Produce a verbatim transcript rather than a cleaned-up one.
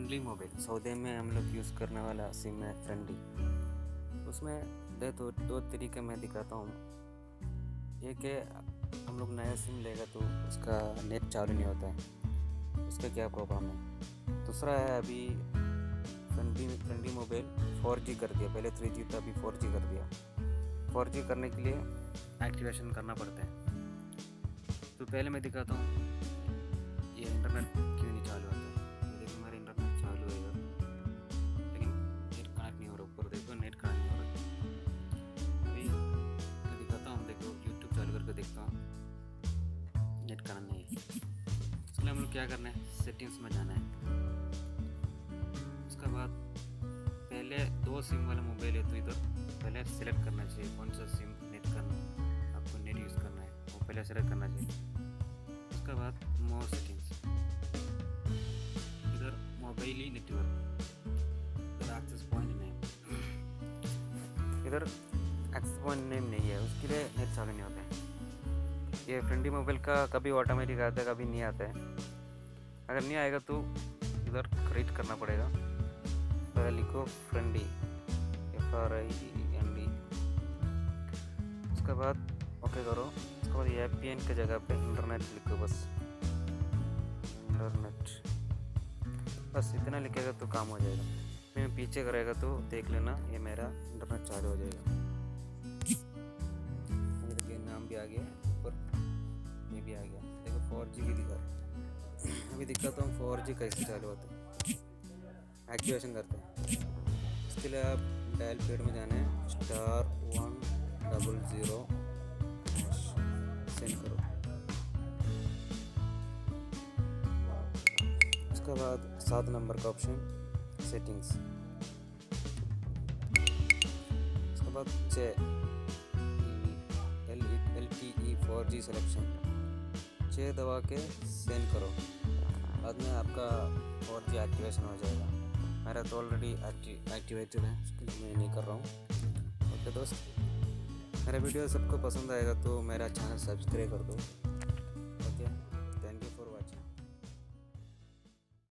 Friendly mobile सौदे में हम लोग यूज़ करने वाला सिम है फ्रेंडली। उसमें दे तो दो तरीके मैं दिखाता हूँ। एक है, हम लोग नया सिम लेगा तो उसका नेट चालू नहीं होता है, उसका क्या प्रॉब्लम है। दूसरा है, अभी friendly friendly mobile four G कर दिया, पहले थ्री जी था, अभी फोर जी कर दिया। फोर जी करने के लिए एक्टिवेशन करना पड़ता है। तो पहले मैं दिखाता हूँ ये इंटरनेट क्यों नहीं चालू होता है। देखो हमारा इंटरनेट चालू है इधर, लेकिन नेट कनेक्ट नहीं हो रहा। ऊपर देखो नेट कनेक्ट नहीं हो रहा। अभी मैं दिखाता हूँ, देखो यूट्यूब चालू करके देखता हूँ, नेट कनेक्ट नहीं है। इसके लिए हम लोग क्या करना है, सेटिंग्स में जाना है। उसके बाद पहले दो सिम वाला मोबाइल है तो इधर पहले सेलेक्ट करना चाहिए कौन सा सिम नेट करना आपको नेट यूज़ करना है, वो पहले सेलेक्ट करना चाहिए। उसके बाद मोर सेटिंग्स, इधर मोबाइल ही नेटवर्क, इधर एक्सेस पॉइंट नेम, इधर एक्सेस पॉइंट नेम नहीं है, उसके लिए नेट चालू नहीं होता है। ये फ्रेंडली मोबाइल का कभी ऑटोमेटिक आता है, कभी नहीं आता है। अगर नहीं आएगा तो इधर क्रिएट करना पड़ेगा। पहले लिखो friendly, F R I N D, उसके बाद ओके करो। उसके बाद ए पी एन के जगह पे इंटरनेट लिखो, बस इंटरनेट, बस इतना लिखेगा तो काम हो जाएगा। मैं पीछे करेगा तो देख लेना ये मेरा इंटरनेट चालू हो जाएगा। ये देखिए नाम भी आ गया, ऊपर ये भी आ गया, देखो फोर जी भी दिखा। अभी दिखाता हूँ फोर जी कैसे चालू होता है। एक्टिवेशन करते हैं, इसके लिए आप डायल पैड में जाना है, star one double zero hash send करो। उसके बाद सात नंबर का ऑप्शन सेटिंग्स, उसके बाद छः L L T E four G selection, छः दबा के सेंड करो। बाद में आपका फोर जी एक्टिवेशन हो जाएगा। मेरा तो ऑलरेडी एक्टिवेटेड है, उसके लिए मैं नहीं कर रहा हूँ। ओके दोस्त, मेरा वीडियो सबको पसंद आएगा तो मेरा चैनल सब्सक्राइब कर दो।